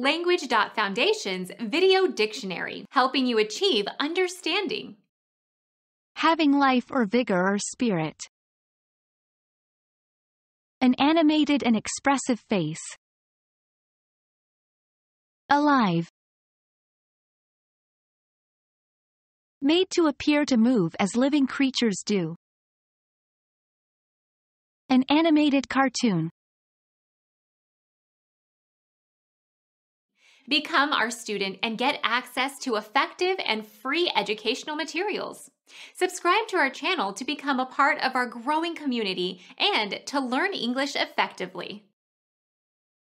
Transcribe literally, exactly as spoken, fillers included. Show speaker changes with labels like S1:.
S1: Language.Foundation's Video Dictionary, helping you achieve understanding.
S2: Having life or vigor or spirit. An animated and expressive face. Alive. Made to appear to move as living creatures do. An animated cartoon.
S1: Become our student and get access to effective and free educational materials. Subscribe to our channel to become a part of our growing community and to learn English effectively.